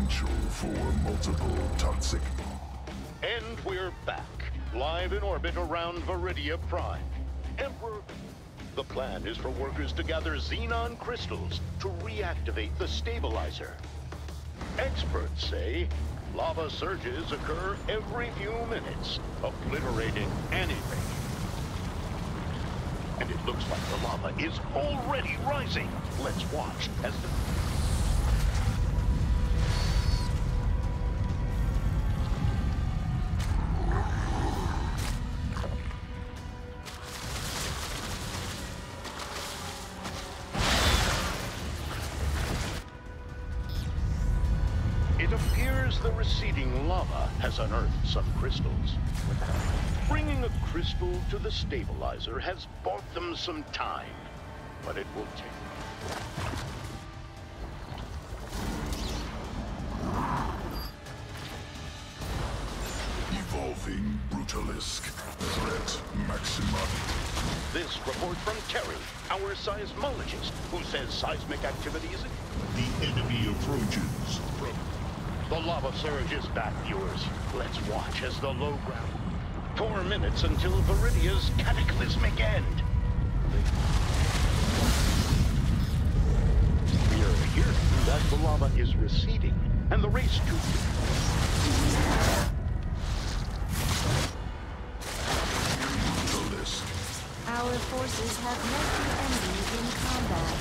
potential for multiple toxic. And we're back, live in orbit around Vermillion Prime. Emperor, the plan is for workers to gather xenon crystals to reactivate the stabilizer. Experts say lava surges occur every few minutes, obliterating anything. And it looks like the lava is already rising. Let's watch as the... It appears the receding lava has unearthed some crystals. Bringing a crystal to the stabilizer has bought them some time, but it will take... Evolving Brutalisk. Threat maximum. This report from Terry, our seismologist, who says seismic activity is... The enemy approaches. The lava surge is back, viewers. Let's watch as the low ground... 4 minutes until Viridia's cataclysmic end. We are hearing that the lava is receding, and the race to... Our forces have met the enemy in combat.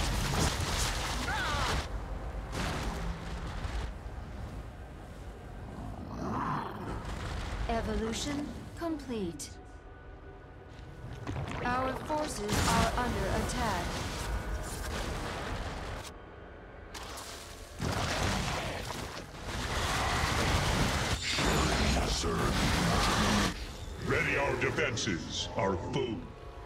Evolution complete. Our forces are under attack. Ready our defenses, our food.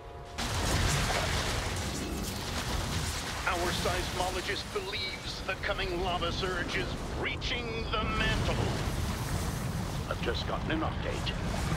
Our seismologist believes the coming lava surge is breaching the mantle. I've just gotten an update.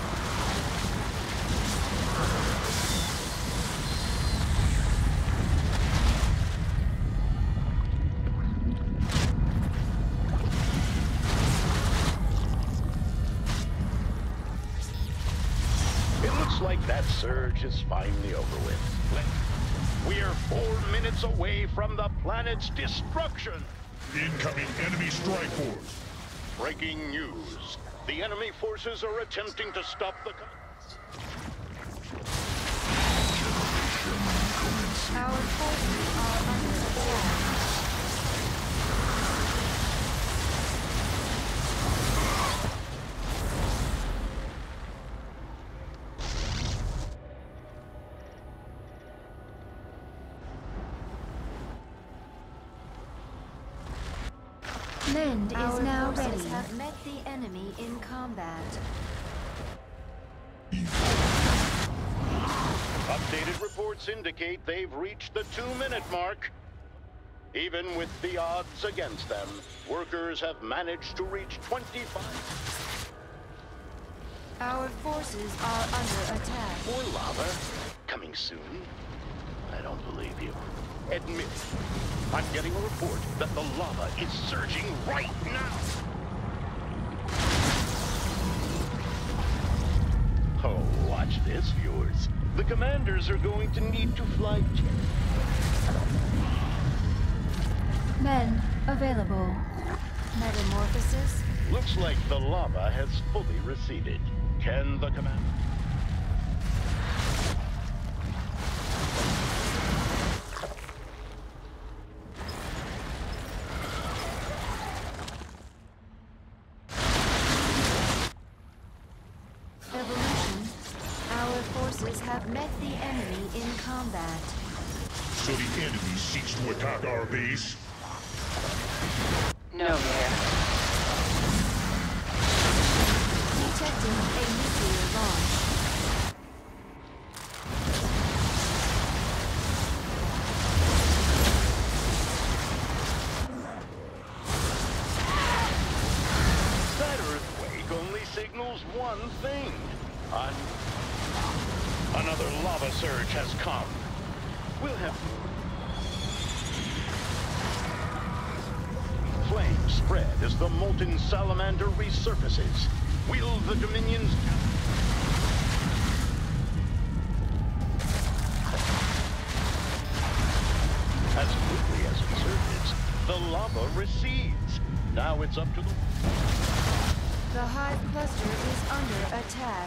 It looks like that surge is finally over with. We're 4 minutes away from the planet's destruction. Incoming enemy strike force. Breaking news. The enemy forces are attempting to stop the... Our forces are under attack. Lend is now ready. Have met the enemy in combat. Updated reports indicate they've reached the 2-minute mark. Even with the odds against them, workers have managed to reach 25. Our forces are under attack. More lava? Coming soon? I don't believe you. Admit, I'm getting a report that the lava is surging right now. Oh, watch this, viewers. The commanders are going to need to fly... Men available. Metamorphosis? Looks like the lava has fully receded. Can the commander... Have met the enemy in combat. So the enemy seeks to attack our base? No, Mayor. Detecting a nuclear launch. That earthquake only signals one thing. Another lava surge has come. We'll have... Flames spread as the molten salamander resurfaces. Will the Dominions... As quickly as it surges, the lava recedes. Now it's up to the... The hive cluster is under attack.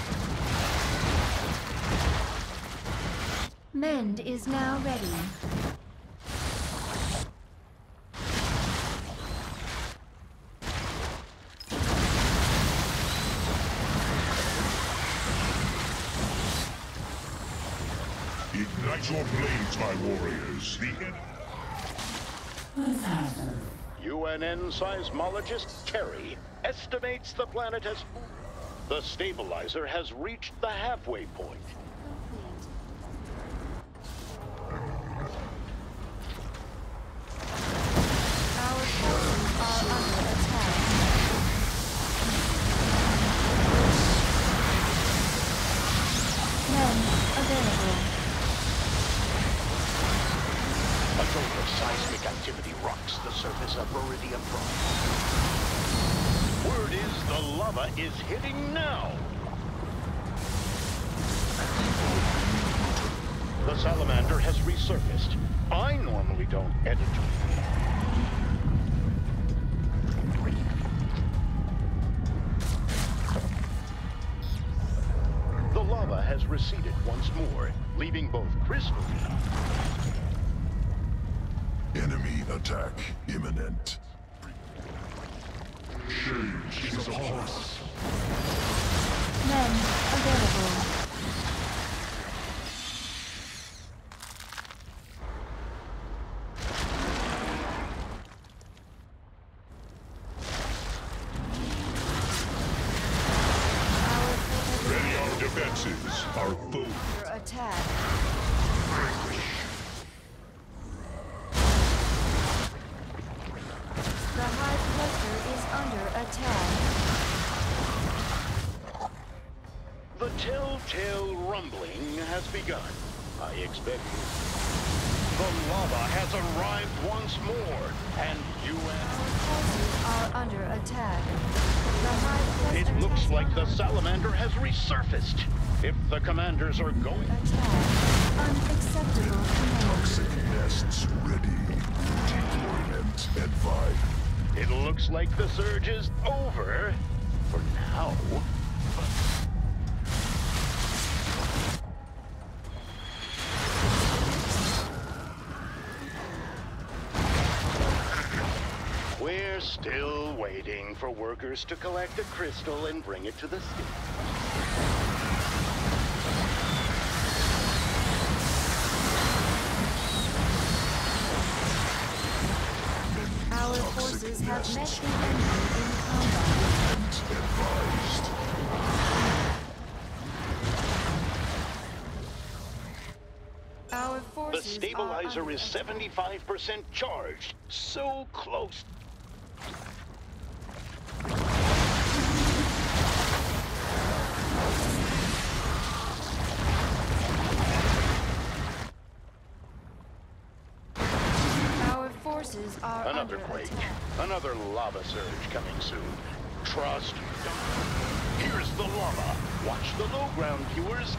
Mend is now ready. Ignite your blades, my warriors. UNN seismologist Terry estimates the planet has... The stabilizer has reached the halfway point. Our forces are under attack. Men available. A jolt of seismic activity rocks the surface of Vermillion Problem. Word is the lava is hitting now. The salamander has resurfaced. I normally don't edit. The lava has receded once more, leaving both crystals. Enemy attack imminent. Change is upon us. Men available. Ready our defenses. Our foe. Under attack. The hive cluster is under attack. The telltale rumbling has begun. I expect the lava has arrived once more, and Our forces are under attack. The hive cluster It looks has like the salamander has resurfaced. If the commanders are going... attack. Unacceptable command. Toxic nests ready. Deployment advised. It looks like the surge is over. For now. We're still waiting for workers to collect the crystal and bring it to the station. Our forces have met the enemy in combat. Advised. Our The forces stabilizer are is 75% charged. So close. Our forces are Another under quake. attack. Another lava surge coming soon. Trust. Here's the lava. Watch the low ground, viewers.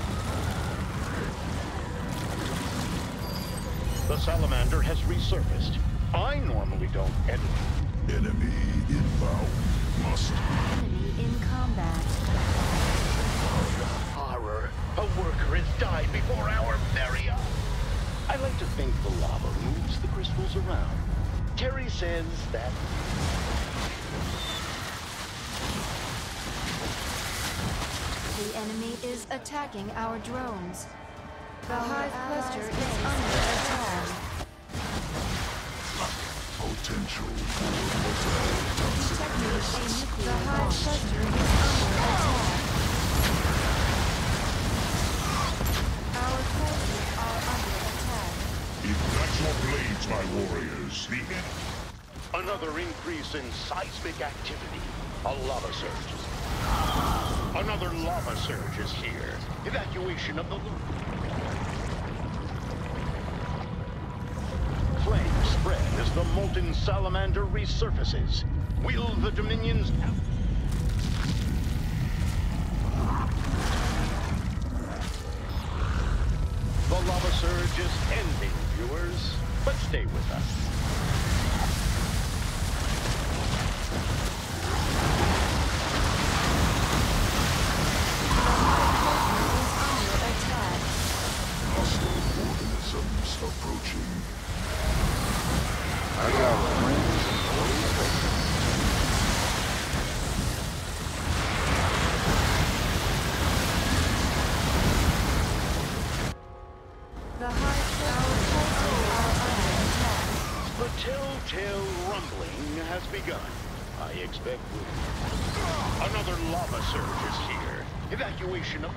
The salamander has resurfaced. I normally don't edit. Enemy inbound. Must. Enemy in combat. Horror. A worker has died before our very eyes. I like to think the lava moves the crystals around. Terry says that... The enemy is attacking our drones. The hive cluster is under attack. Potential for multi-toxic nests. The hive cluster is under attack. Our forces are under attack. Ignite your blades, my warriors. Another increase in seismic activity. A lava surge. Another lava surge is here. Evacuation of the loop. Flames spread as the molten salamander resurfaces. Will the Dominions... The lava surge is ending, viewers, but stay with us. Hostile organisms approaching. I got one. The Hive Cluster The telltale rumbling has begun. I expect another lava surge is here. Evacuation of...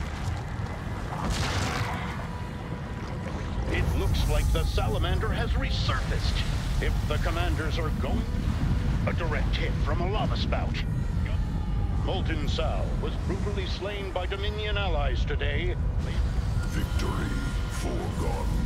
It looks like the salamander has resurfaced. If the commanders are going... A direct hit from a lava spout. Molten Sal was brutally slain by Dominion allies today. Victory foregone.